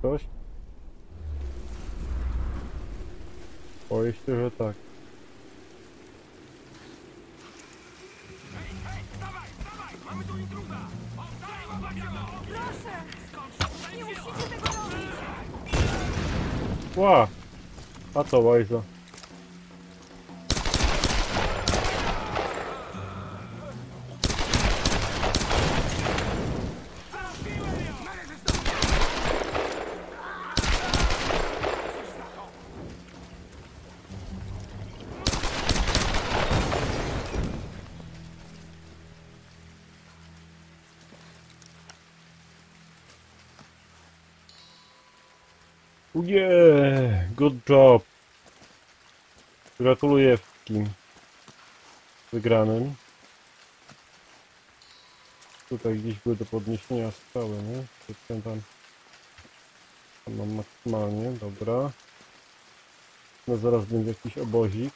coś? Boję się, że tak. Proszę! Nie musicie tego robić! Ła! A to łajza. Yeah, good job. Gratuluję wszystkim wygranym. Tutaj gdzieś były do podniesienia skały, nie? Tam mam maksymalnie, dobra. No zaraz będzie jakiś obozik.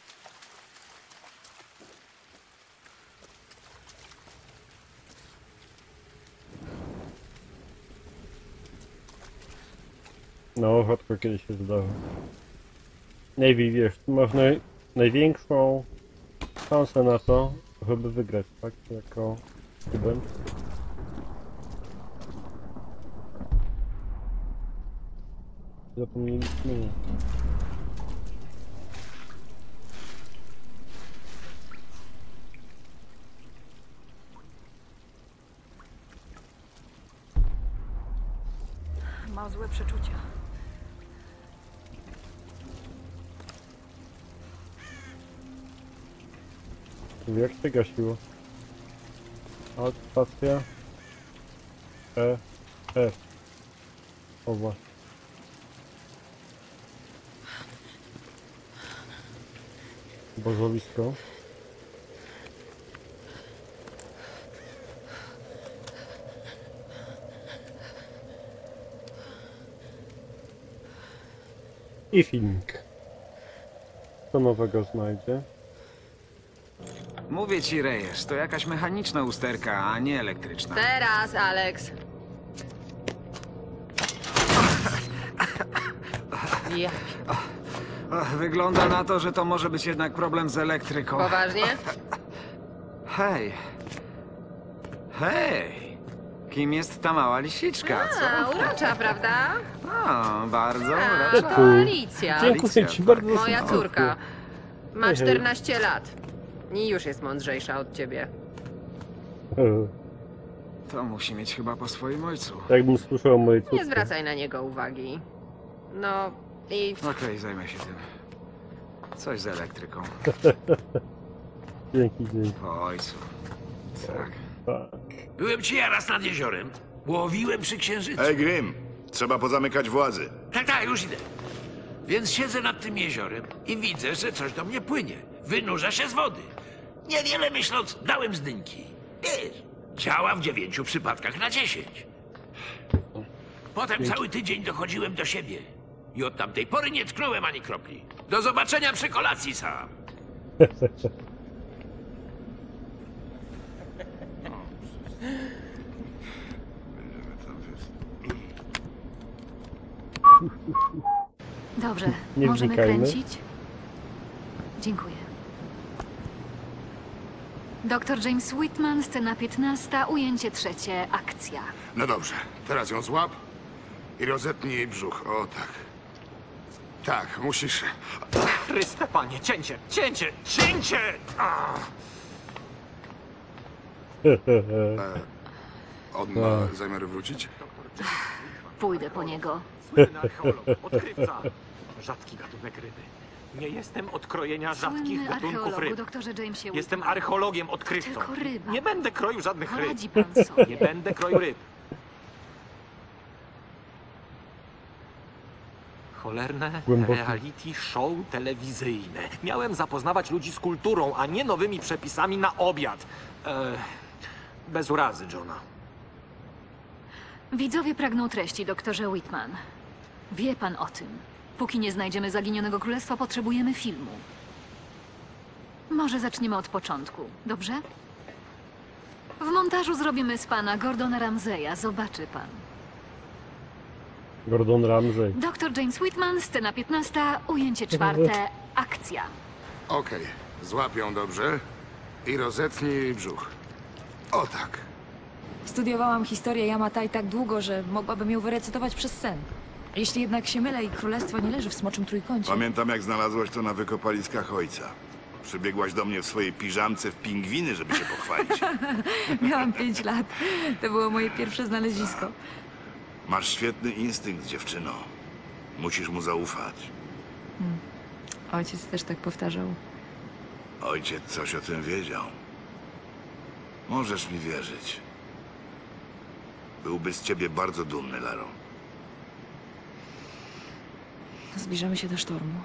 No, rzadko kiedy się zdarza. Navy, wiesz, tu masz największą szansę na to, żeby wygrać, tak? Jako student. Zapomnieliśmy. Mam złe przeczucia. Jak się gasiło? Alt, spacja. F. O właśnie. Bożowisko. I filmik. Co nowego znajdzie? Mówię ci, Reyes, to jakaś mechaniczna usterka, a nie elektryczna. Teraz, Alex. Ja. Wygląda na to, że to może być jednak problem z elektryką. Poważnie? Hej. Hej. Kim jest ta mała lisiczka, co? A, urocza, prawda? O, bardzo A, urocza. to Alicja. Dziękuję ci bardzo. Moja serdecznie. córka. Ma Hej, hej. 14 lat. I już jest mądrzejsza od ciebie. To musi mieć chyba po swoim ojcu. Jakbym słyszał o mojej córce. Nie zwracaj na niego uwagi. No i... Okej, zajmę się tym. Coś z elektryką. Dzięki. Po ojcu. Tak. Tak. Byłem ci ja raz nad jeziorem. Łowiłem przy księżycu. Ej, Grim, trzeba pozamykać włazy. Tak, już idę. Więc siedzę nad tym jeziorem i widzę, że coś do mnie płynie. Wynurza się z wody. Niewiele myśląc, dałem zdynki. Wiesz, działa w 9 przypadkach na 10. Potem cały tydzień dochodziłem do siebie. I od tamtej pory nie tknąłem ani kropli. Do zobaczenia przy kolacji sam. Dobrze, Nie możemy wnikajmy. kręcić? Dziękuję. Dr James Whitman, scena 15, ujęcie 3, akcja. No dobrze, teraz ją złap i rozetnij jej brzuch. O tak. Tak, musisz. Chryste, panie, cięcie! Cięcie! Cięcie! A! On ma zamiar wrócić? Pójdę po niego. Słynny archeolog, odkrywca. Rzadki gatunek ryby. Nie jestem od krojenia rzadkich Słynny gatunków archeologu, ryb. doktorze Jamesie Jestem Whitman. archeologiem, odkrywcą. Tylko ryba. Nie będę kroił żadnych ryb. Poradzi pan sobie. Nie będę kroił ryb. Cholerne Głęboki. reality show telewizyjne. Miałem zapoznawać ludzi z kulturą, a nie nowymi przepisami na obiad. Bez urazy, Johna. Widzowie pragną treści, doktorze Whitman. Wie pan o tym. Póki nie znajdziemy zaginionego królestwa, potrzebujemy filmu. Może zaczniemy od początku, dobrze? W montażu zrobimy z pana Gordona Ramseya, zobaczy pan. Gordon Ramsay. Dr James Whitman, scena 15, ujęcie 4, akcja. Okej, złap ją dobrze i rozetnij jej brzuch. O tak. Studiowałam historię Yamatai tak długo, że mogłabym ją wyrecytować przez sen. Jeśli jednak się mylę i królestwo nie leży w smoczym trójkącie... Pamiętam, jak znalazłaś to na wykopaliskach ojca. Przybiegłaś do mnie w swojej piżamce w pingwiny, żeby się pochwalić. Miałam 5 lat. To było moje pierwsze znalezisko. Masz świetny instynkt, dziewczyno. Musisz mu zaufać. Ojciec też tak powtarzał. Ojciec coś o tym wiedział. Możesz mi wierzyć. Byłby z ciebie bardzo dumny, Laro. Zbliżamy się do sztormu.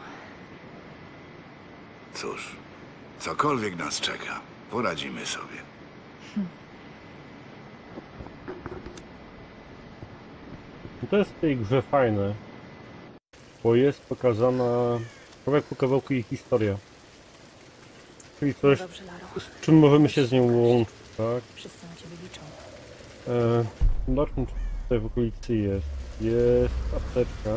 Cóż, cokolwiek nas czeka, poradzimy sobie. To jest w tej grze fajne, bo jest pokazana kawałek po kawałku jej historia. Czyli coś, Dobrze, Laro. z czym możemy się z nią łączyć, tak? Wszyscy na ciebie liczą. Zobaczmy, czy tutaj w okolicy jest. Jest apteczka.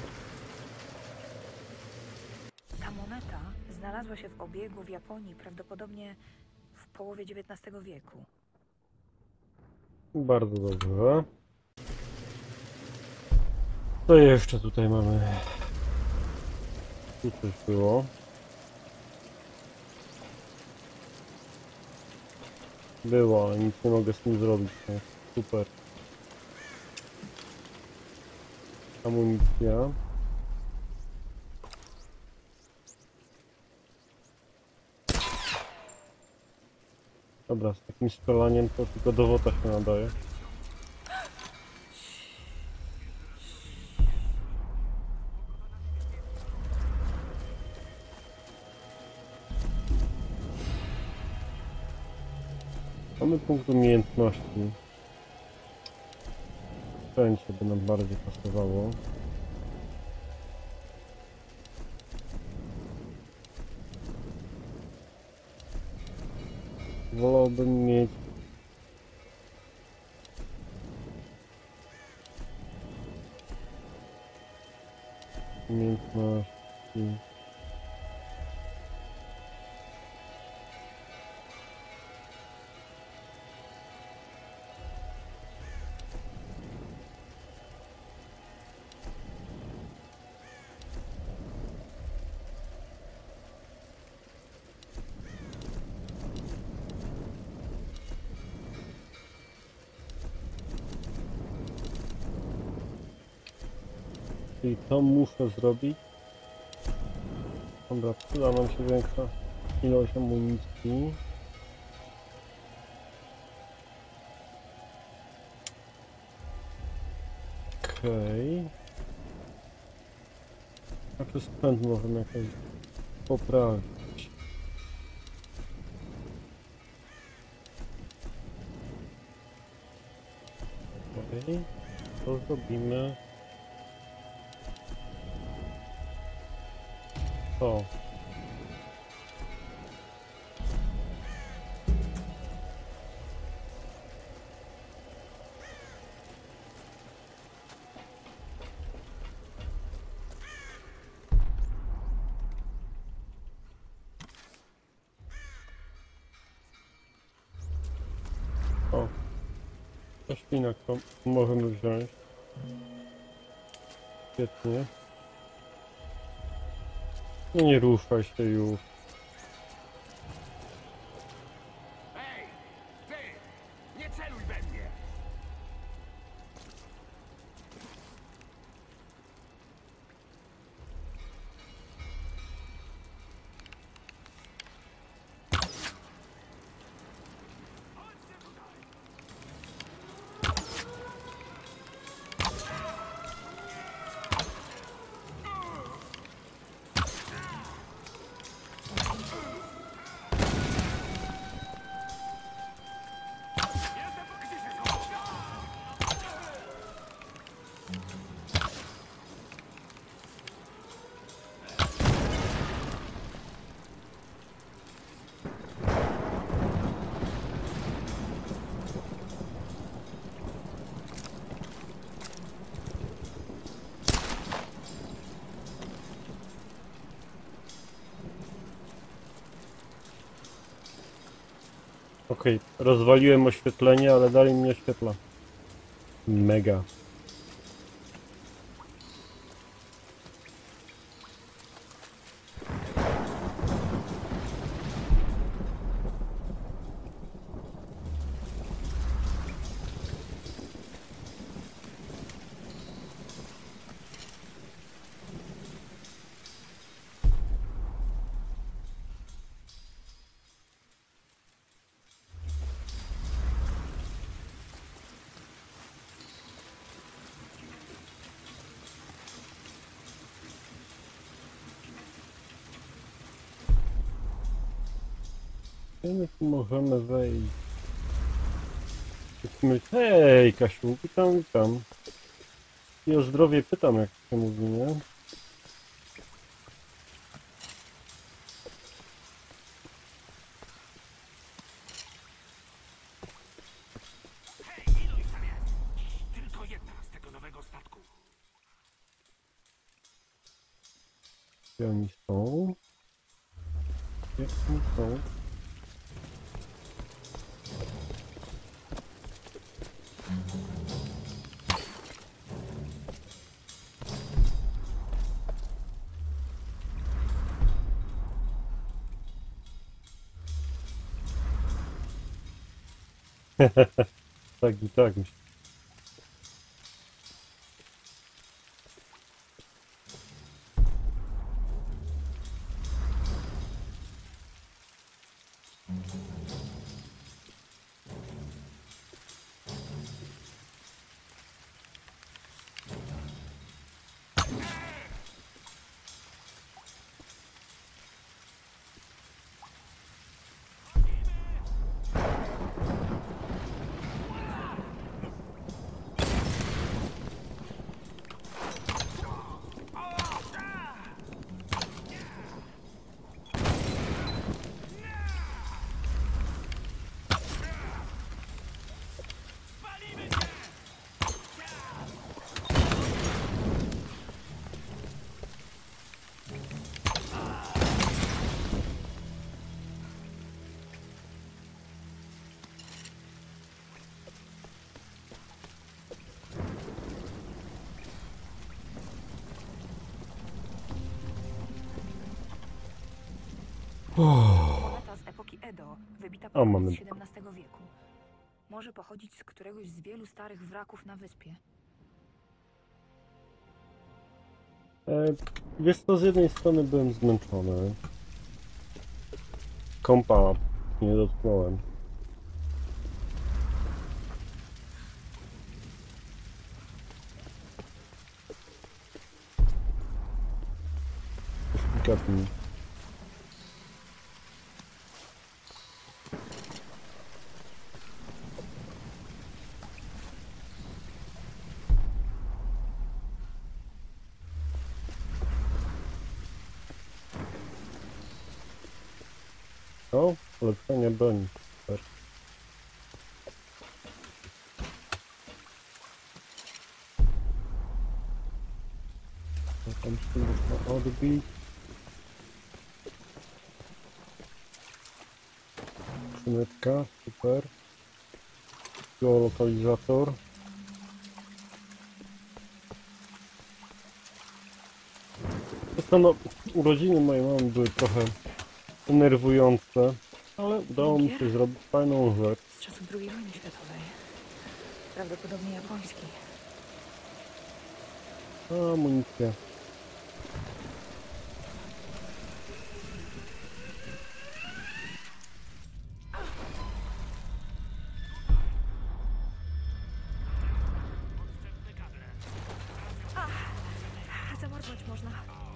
Ta moneta znalazła się w obiegu w Japonii prawdopodobnie w połowie XIX wieku. Bardzo dobrze. Co jeszcze tutaj mamy? Tu coś było. Było, ale nic nie mogę z tym zrobić. No, super. Amunicja. Dobra, z takim strzelaniem to tylko do wota się nadaje. Mamy punkt umiejętności. Wszędzie by nam bardziej pasowało. Wolałbym mieć umiejętności. Czyli to muszę zrobić. Dobra, przyda nam się większa ilość amunicji. Okej. A czy spęd możemy jakoś poprawić? Okej. To zrobimy. O. O. Ślinak to możemy wziąć. Świetnie. No nie ruszaj się już. Hej! Ty! Nie celuj we mnie! Okej, rozwaliłem oświetlenie, ale dalej mnie oświetla. Mega. Gdzie my tu możemy wejść? Hej, Kasiu, witam. I o zdrowie pytam, jak się mówi, nie? Tylko jedna z tego nowego statku. Gdzie oni są? Gdzie oni są? Tak i tak myślę. Moneta z epoki Edo, wybita O, pod mamy. koniec XVII wieku. Może pochodzić z któregoś z wielu starych wraków na wyspie. Wiesz co, z jednej strony byłem zmęczony. Kompa nie dotknąłem. Delikatnie. O, polepszenie broni. Super. Tam się można odbić. Skrzyneczka, super. Geolokalizator. Zresztą no, urodziny mojej mamy były trochę denerwujące, ale udało mi się zrobić fajną rzecz. Z czasów II wojny światowej. Prawdopodobnie japoński. Amunicja. Zamordować można.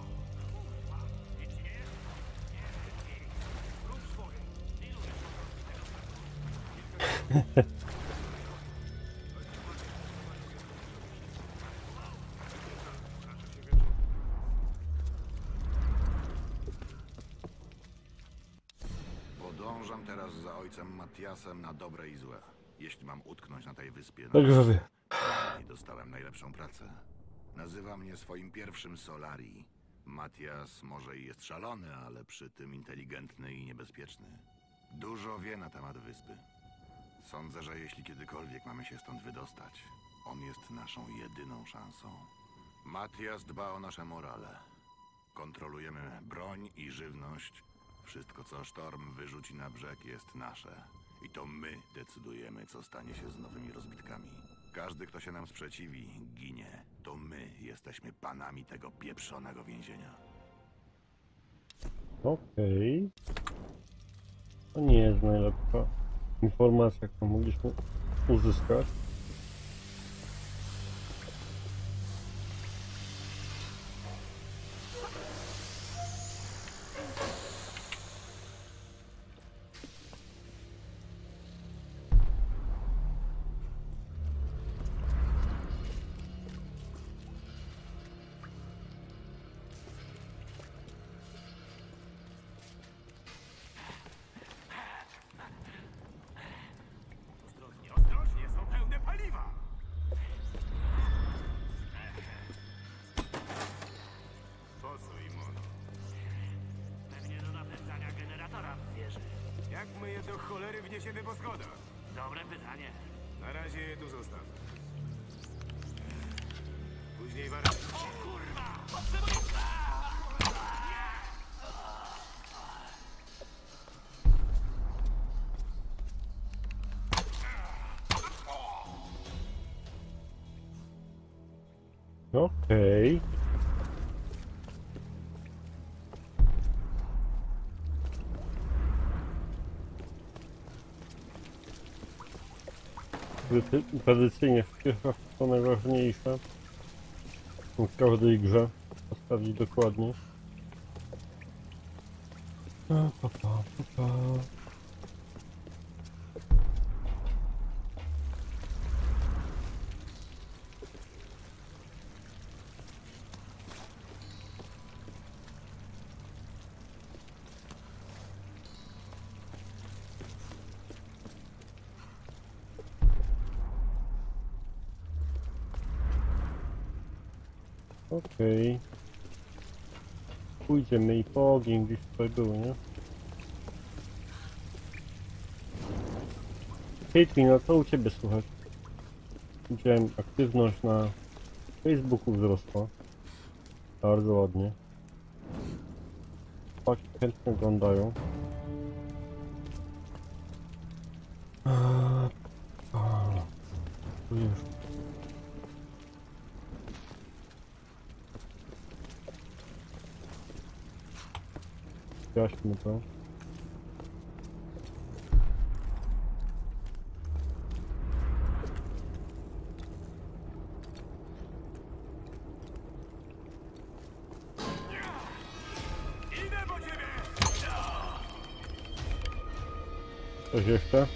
Podążam teraz za ojcem Matiasem na dobre i złe. Jeśli mam utknąć na tej wyspie, Także wie. i dostałem najlepszą pracę. Nazywa mnie swoim pierwszym Solari. Matias może i jest szalony, ale przy tym inteligentny i niebezpieczny. Dużo wie na temat wyspy. Sądzę, że jeśli kiedykolwiek mamy się stąd wydostać, on jest naszą jedyną szansą. Matias dba o nasze morale. Kontrolujemy broń i żywność. Wszystko, co Sztorm wyrzuci na brzeg, jest nasze. I to my decydujemy, co stanie się z nowymi rozbitkami. Każdy, kto się nam sprzeciwi, ginie. To my jesteśmy panami tego pieprzonego więzienia. Okej. To nie jest najlepsza informacja, którą mogliśmy uzyskać. Ostrożnie, są pełne paliwa! Po co im ono? Pewnie do napędzania generatora w wieży. Jak my je do cholery wniesiemy po schodach? Dobre pytanie. Na razie je tu zostaw. Później warto. O kurwa! Potrzebuję... Okej. Tradycyjnie w pierwszych to najważniejsze w każdej grze. Postawić dokładnie. Pa, pa, pa, pa. Okej. Pójdziemy i po ogień gdzieś tutaj był, nie? Caitlin, a co u ciebie słychać? Widziałem, aktywność na Facebooku wzrosła. Bardzo ładnie. Chłopaki chętnie oglądają. Tu jeszcze. Jaśmy to. Idę po ciebie! Coś jeszcze?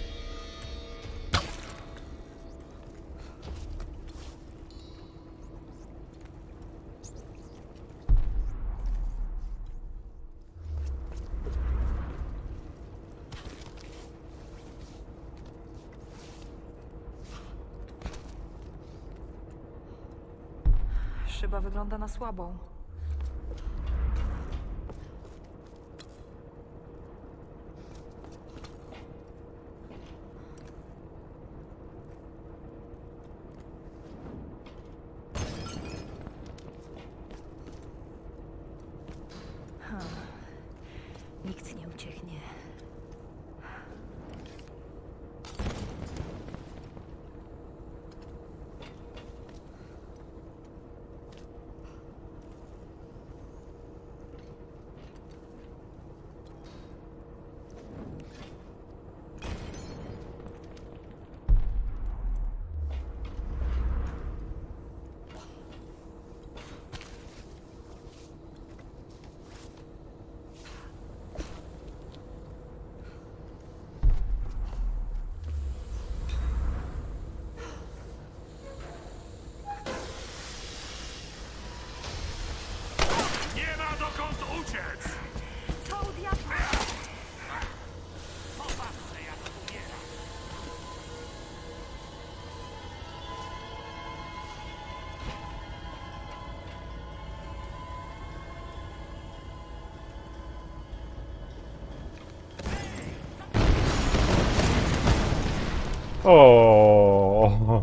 Szyba wygląda na słabą. Nikt nie ucieknie. Nie ma dokąd uciec! Co u diabła? Popatrzcie, jak umiera. O.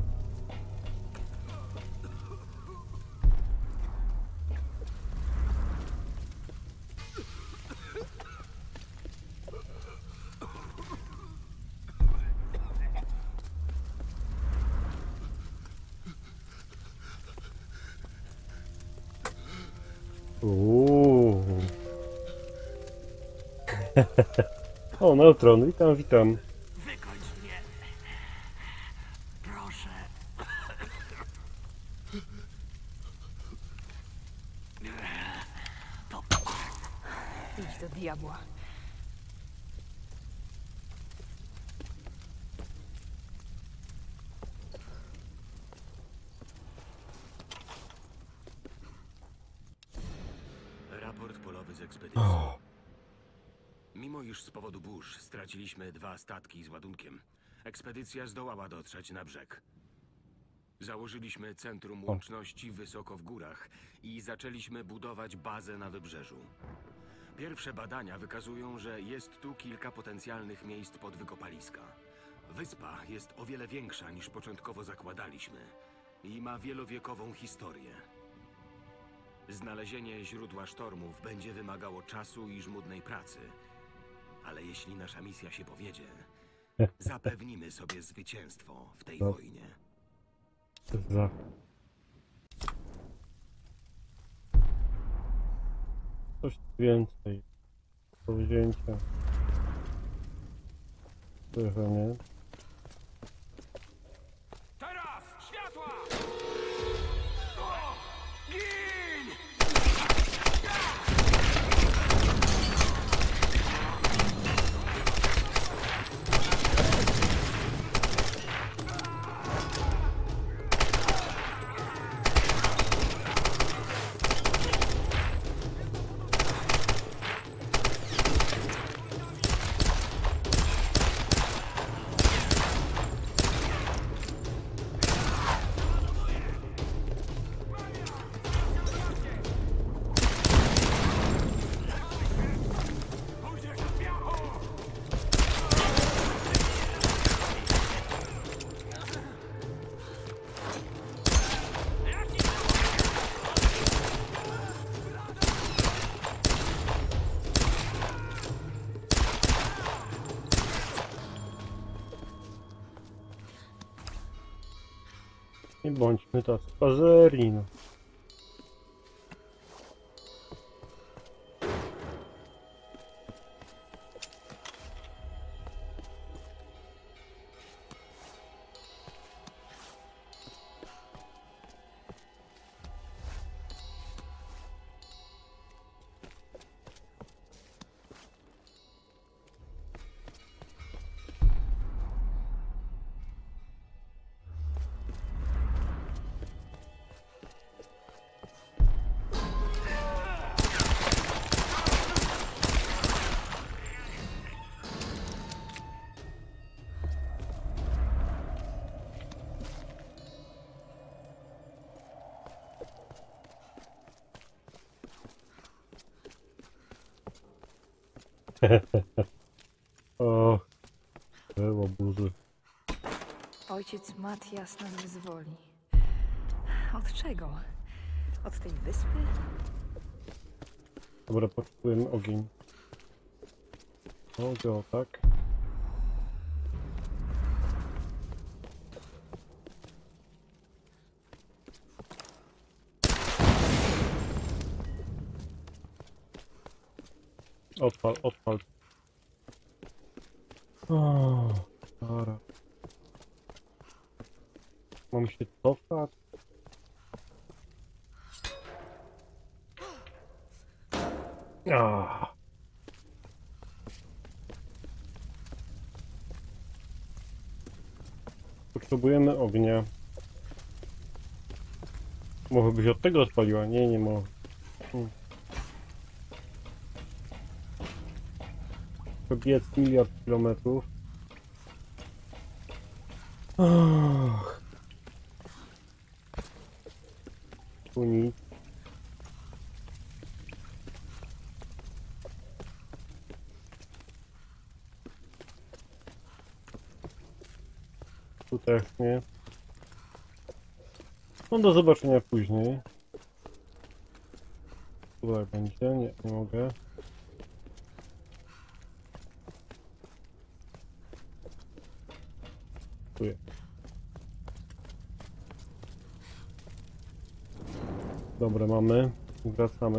O, Neutron, witam, witam. Wykończ mnie. Proszę. Idź do diabła. Raport polowy z ekspedycji. Mimo iż z powodu burz straciliśmy 2 statki z ładunkiem, ekspedycja zdołała dotrzeć na brzeg. Założyliśmy centrum łączności wysoko w górach i zaczęliśmy budować bazę na wybrzeżu. Pierwsze badania wykazują, że jest tu kilka potencjalnych miejsc pod wykopaliska. Wyspa jest o wiele większa niż początkowo zakładaliśmy i ma wielowiekową historię. Znalezienie źródła sztormów będzie wymagało czasu i żmudnej pracy, ale jeśli nasza misja się powiedzie, zapewnimy sobie zwycięstwo w tej wojnie. Za. Coś więcej do wzięcia. Zderzenie. Teraz! Światła! Gin! Nie bądźmy tacy pazerni, no. O, było burzy. Ojciec Matias nas wyzwoli. Od czego? Od tej wyspy? Dobra, potrzebujemy ogień. O, tak. Odpal, odpal. O, dobra. Mam się cofać? Potrzebujemy ognia. Może byś od tego odpaliła? Nie, nie może. Przebiec 1 000 000 kilometrów. Tu nic. Tu też nie. No do zobaczenia później. Tutaj będzie, nie mogę. Tu jest. Dobra, mamy. Wracamy.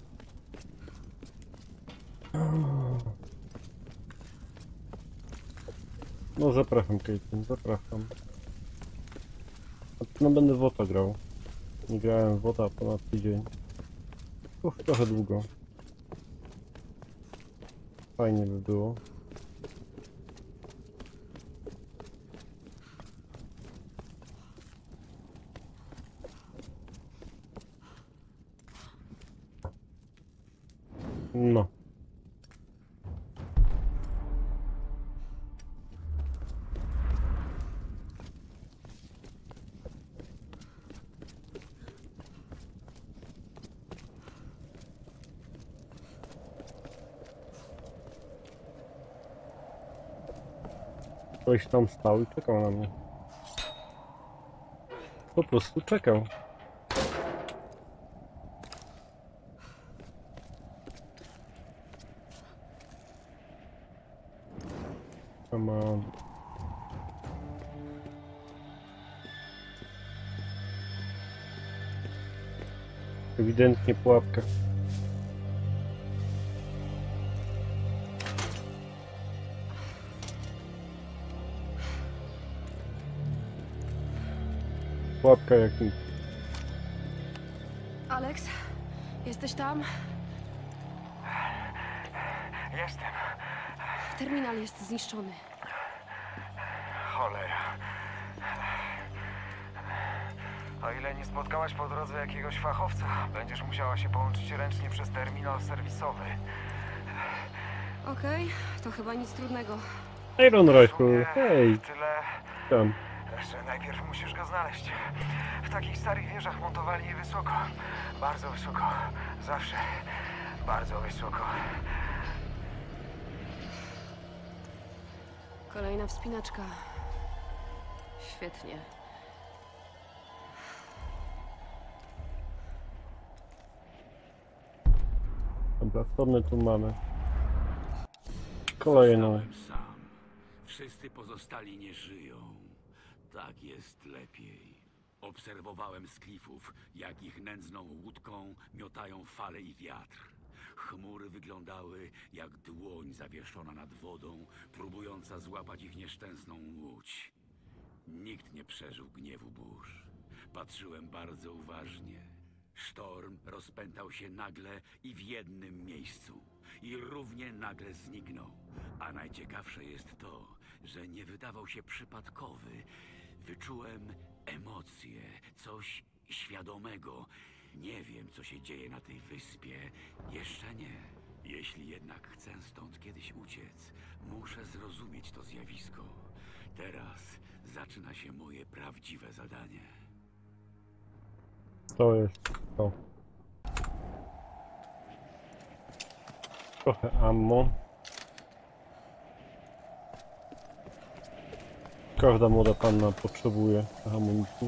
No zapraszam, Caitlyn, zapraszam. No będę w WOTA grał. Nie grałem w WOTA ponad tydzień. Uch, trochę długo. Fajnie by było. No. Ktoś tam stał i czekał na mnie. Po prostu czekał. Come on. Ewidentnie pułapka. Pułapka jak nic. Alex, jesteś tam? Jestem. Terminal jest zniszczony. Cholera. O ile nie spotkałaś po drodze jakiegoś fachowca, będziesz musiała się połączyć ręcznie przez terminal serwisowy. Okej, to chyba nic trudnego. Iron Rifle, hej! Tyle, Tam. że najpierw musisz go znaleźć. W takich starych wieżach montowali je wysoko. Bardzo wysoko. Zawsze bardzo wysoko. Kolejna wspinaczka. Świetnie. Dobra, co my tu mamy? Kolejną. Zostałem sam. Wszyscy pozostali nie żyją. Tak jest lepiej. Obserwowałem z klifów, jak ich nędzną łódką miotają fale i wiatr. Chmury wyglądały jak dłoń zawieszona nad wodą, próbująca złapać ich nieszczęsną łódź. Nikt nie przeżył gniewu burz. Patrzyłem bardzo uważnie. Sztorm rozpętał się nagle i w jednym miejscu. I równie nagle zniknął. A najciekawsze jest to, że nie wydawał się przypadkowy. Wyczułem emocje, coś świadomego. Nie wiem, co się dzieje na tej wyspie. Jeszcze nie. Jeśli jednak chcę stąd kiedyś uciec, muszę zrozumieć to zjawisko. Teraz zaczyna się moje prawdziwe zadanie. To jest to. Trochę ammo. Każda młoda panna potrzebuje amunicji.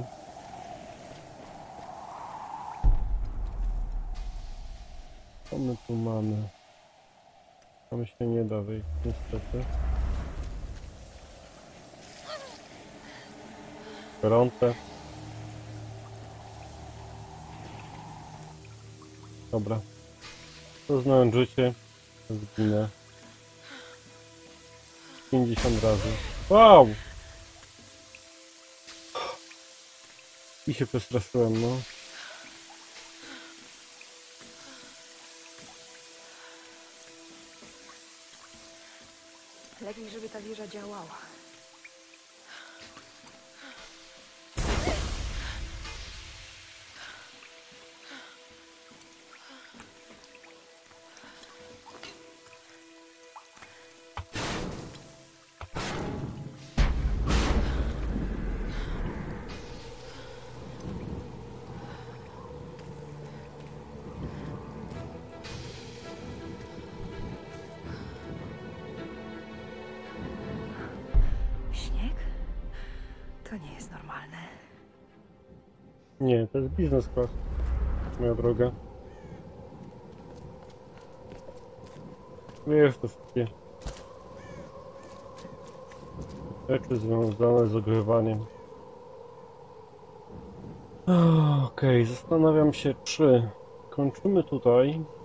Co my tu mamy? Tam się nie da wyjść, niestety. Gorące. Dobra. Poznałem życie. Zginę. 50 razy. Wow! I się przestraszyłem, no. Lepiej, żeby ta wieża działała. Nie, to jest business class, moja droga. Wiesz, to wszystkie rzeczy związane z ogrywaniem. Okej, zastanawiam się, czy kończymy tutaj.